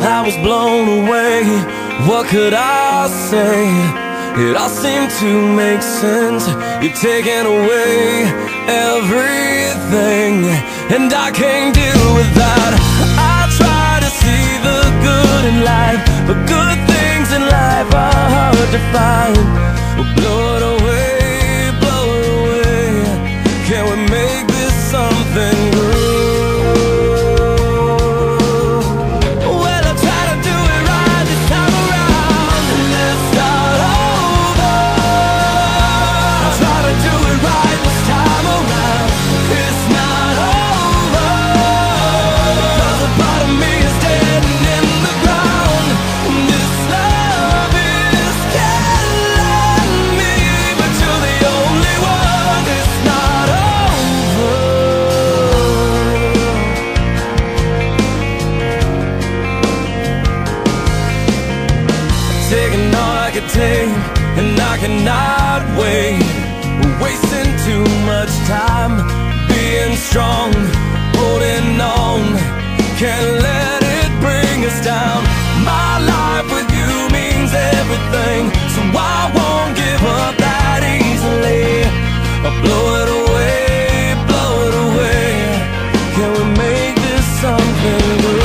I was blown away. What could I say? It all seemed to make sense. You're taking away everything, and I can't deal with that. I try to see the good in life, but good things in life are hard to find. Well, blow it away, blow it away. Can we make this something good? Taking all I could take, and I cannot wait. We're wasting too much time being strong, holding on. Can't let it bring us down. My life with you means everything, so I won't give up that easily. I'll blow it away, blow it away. Can we make this something good?